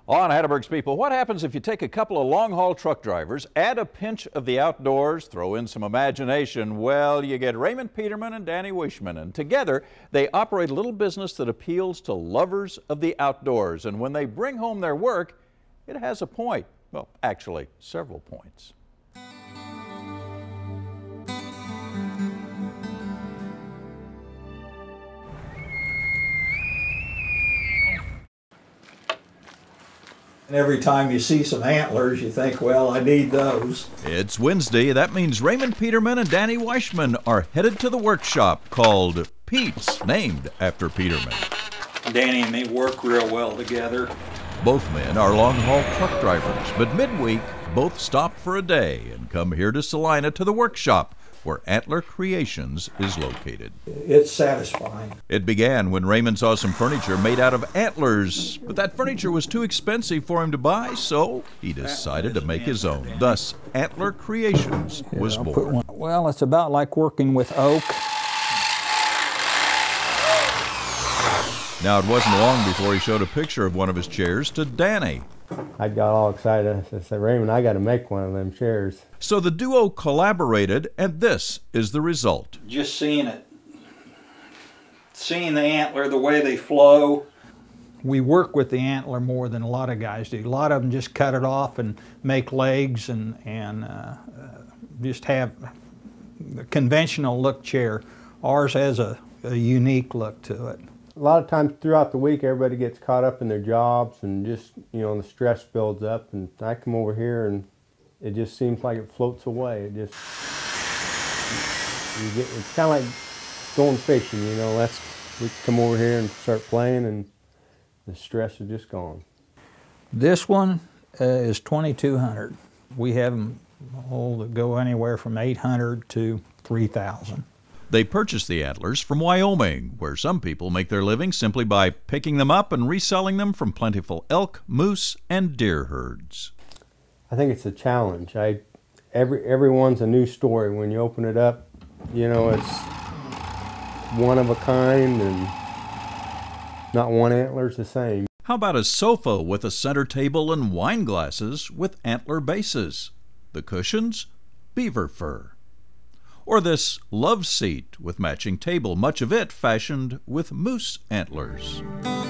On Hatteberg's People, what happens if you take a couple of long-haul truck drivers, add a pinch of the outdoors, throw in some imagination? Well, you get Raymond Peterman and Danny Wiechman, and together they operate a little business that appeals to lovers of the outdoors. And when they bring home their work, it has a point. Well, actually, several points. And every time you see some antlers, you think, well, I need those. It's Wednesday. That means Raymond Peterman and Danny Wiechman are headed to the workshop called Pete's, named after Peterman. Danny and me work real well together. Both men are long-haul truck drivers, but midweek, both stop for a day and come here to Salina to the workshop where Antler Creations is located. It's satisfying. It began when Raymond saw some furniture made out of antlers, but that furniture was too expensive for him to buy, so he decided to make his own. Thus, Antler Creations was born. Well, it's about like working with oak. Now, it wasn't long before he showed a picture of one of his chairs to Danny. I got all excited. I said, Raymond, I got to make one of them chairs. So the duo collaborated, and this is the result. Just seeing it, seeing the antler, the way they flow. We work with the antler more than a lot of guys do. A lot of them just cut it off and make legs and just have a conventional look chair. Ours has a unique look to it. A lot of times throughout the week, everybody gets caught up in their jobs and just, you know, the stress builds up. And I come over here and it just seems like it floats away. It just, it's kind of like going fishing, you know. We come over here and start playing and the stress is just gone. This one is 2,200. We have them that go anywhere from 800 to 3,000. They purchased the antlers from Wyoming, where some people make their living simply by picking them up and reselling them from plentiful elk, moose, and deer herds. I think it's a challenge. Everyone's a new story. When you open it up, you know, it's one of a kind and not one antler's the same. How about a sofa with a center table and wine glasses with antler bases? The cushions? Beaver fur. Or this love seat with matching table, much of it fashioned with moose antlers.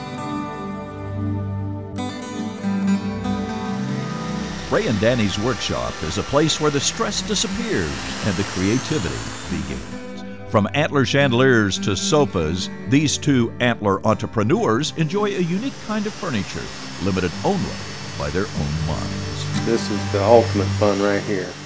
Ray and Danny's workshop is a place where the stress disappears and the creativity begins. From antler chandeliers to sofas, these two antler entrepreneurs enjoy a unique kind of furniture, limited only by their own minds. This is the ultimate fun right here.